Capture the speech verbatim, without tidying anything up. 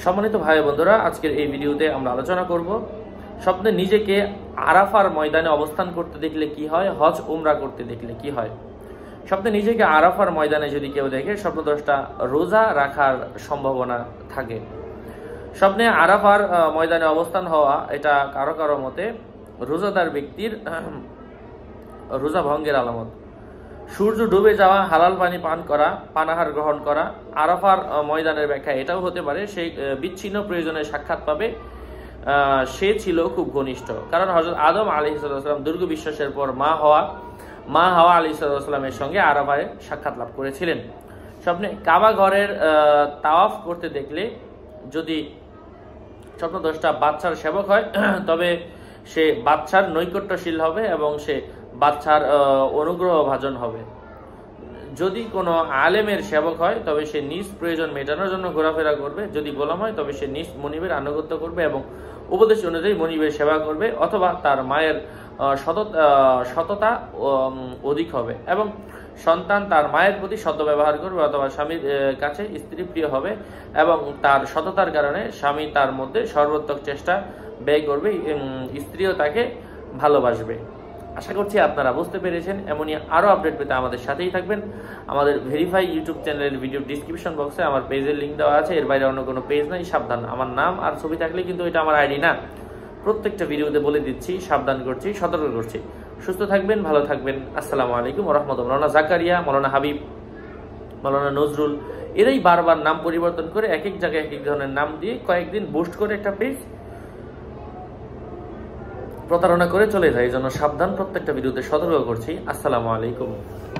সম্মানিত ভাই বন্ধুরা, আজকের এই ভিডিওতে আমরা আলোচনা করব স্বপ্নে নিজেকে আরাফার ময়দানে অবস্থান করতে দেখলে কি হয়, হজ উমরা করতে দেখলে কি হয়। স্বপ্নে নিজেকে আরাফার ময়দানে যদি কেউ দেখে, স্বপ্নদ্রষ্টা রোজা রাখার সম্ভাবনা থাকে। স্বপ্নে আরাফার ময়দানে অবস্থান হওয়া এটা কারো কারো মতে রোজাদার ব্যক্তির রোজা ভঙ্গের আলামত। সূর্য ডুবে যাওয়া, হালাল পানি পান করা, পানাহার গ্রহণ করা। আরাফার ময়দানের ব্যাখ্যা এটাও হতে পারে সেই বিচ্ছিন্ন প্রয়োজনে সাক্ষাৎ পাবে, সে ছিল খুব ঘনিষ্ঠ। কারণ হযরত আদম আলাইহিস সালাম দীর্ঘ বিশ্বাসের পর মা হওয়া মা হাওয়া আলাইহিস সালামের সঙ্গে আরাফায় সাক্ষাৎ লাভ করেছিলেন। স্বপ্নে কাবা ঘরের তাওয়াফ করতে দেখলে, যদি স্বপ্নদ্রষ্টা বাচ্চার সেবক হয় তবে সে বাচ্চার নৈকট্যশীল হবে এবং সে বাচ্চার অনুগ্রহ ভাজন হবে। যদি কোনো আলেমের সেবক হয় তবে সে নিজ প্রয়োজন মেটানোর জন্য ঘোরাফেরা করবে। যদি গোলাম হয় তবে সে নিজ মনিবের আনুগত্য করবে এবং উপদেশ অনুযায়ী মনিবের সেবা করবে, অথবা তার মায়ের সততা অধিক হবে এবং সন্তান তার মায়ের প্রতি সৎ ব্যবহার করবে, অথবা স্বামীর কাছে স্ত্রী প্রিয় হবে এবং তার সততার কারণে স্বামী তার মধ্যে সর্বোত্তক চেষ্টা ব্যয় করবে, স্ত্রীও তাকে ভালোবাসবে। আশা করছি আপনারা বুঝতে পেরেছেন। এমনই আরও আপডেট পেতে আমাদের সাথেই থাকবেন। আমাদের ভেরিফাই ইউটিউব চ্যানেলের ভিডিও ডিসক্রিপশন বক্সে আমার পেজের লিঙ্ক দেওয়া আছে। এর বাইরে অন্য কোনো পেজ নাই, সাবধান। আমার নাম আর ছবি থাকলে কিন্তু এটা আমার আইডি না। প্রত্যেকটা ভিডিওতে বলে দিচ্ছি, সাবধান করছি, সতর্ক করছি। সুস্থ থাকবেন, ভালো থাকবেন। আসসালামু আলাইকুম ওয়া রাহমাতুল্লাহ। মাওলানা জাকারিয়া, মাওলানা হাবিব, মাওলানা নজরুল, এরাই বারবার নাম পরিবর্তন করে এক এক জায়গায় এক এক ধরনের নাম দিয়ে কয়েকদিন বুস্ট করে একটা পেজ প্রতারণা করে চলে যায়। এই জন্য সাবধান, প্রত্যেকটা ভিডিওতে সতর্ক করছি। আসসালামু আলাইকুম।